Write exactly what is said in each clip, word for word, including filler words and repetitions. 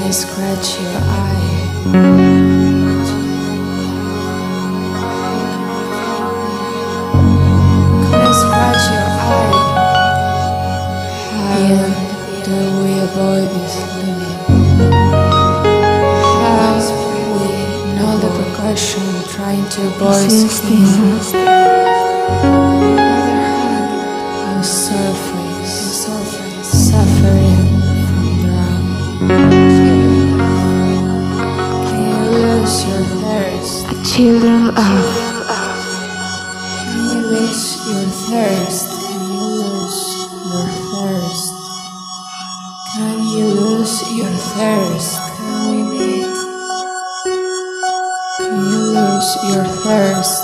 I scratch your eye? Can I scratch your eye? How do we avoid this limit? How we know the percussion trying to avoid skin? Our surface, surface suffering from drought. Can you lose your thirst? Children of Can you lose your thirst? Can you lose your thirst? Can you lose your thirst? Can we meet? Can you lose your thirst?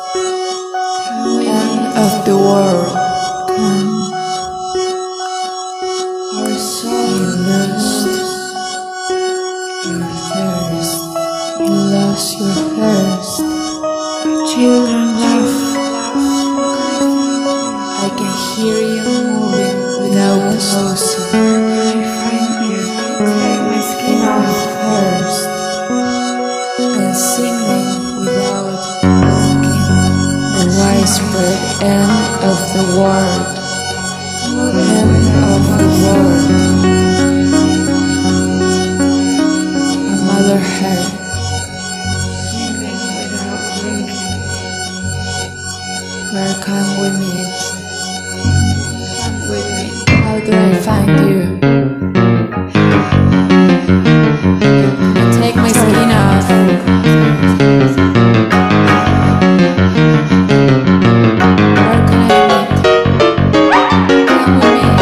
End of the world. Can our soul you lost your thirst? You lost your thirst. children love. I can hear you moving without closing. I find you, take my skin off. Thirst and singing without looking. The widespread end of the world. End of the world. A mother heart. Singing without blinking. Where can we meet? Come with me. How do I find you? Take my skin off. Where can I meet? Can we meet?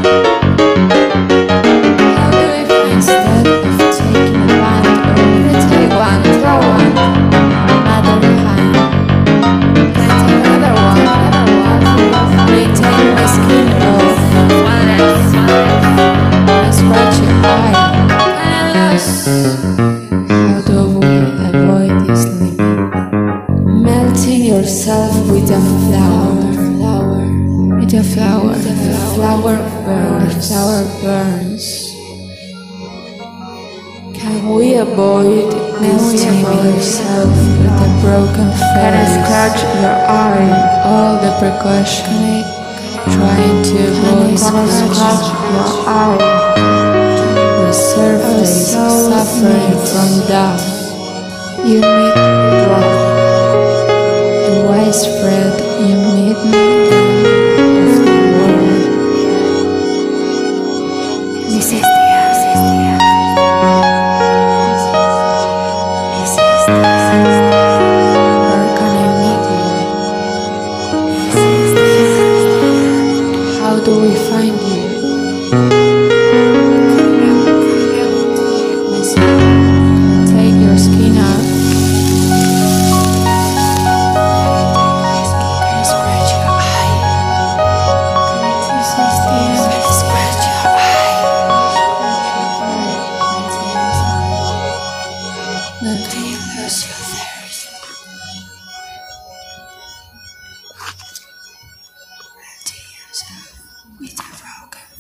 How do I find instead of taking a band or take one, throw one, another hand? Can I take another one, another one? Can I take my skin off? One less, one less. Can I scratch your eye? Can I lose? How do we avoid this limit? Melting yourself with a flower, flower, with a flower, the flower burns, flower burns. Can we avoid melting yourself with a broken face? Can I scratch your eye? All the precaution trying to avoid Can I scratch your eye? resurface suffering from death. You meet rock, the widespread you meet me of the world. This is the end. This is the end. Where can I meet you? This is the end. How do we find you? My skin. Take your skin off. Can I scratch your eye? This is the end. Can I scratch your eye? Not till you lose your thirst. Empty yourself with a broken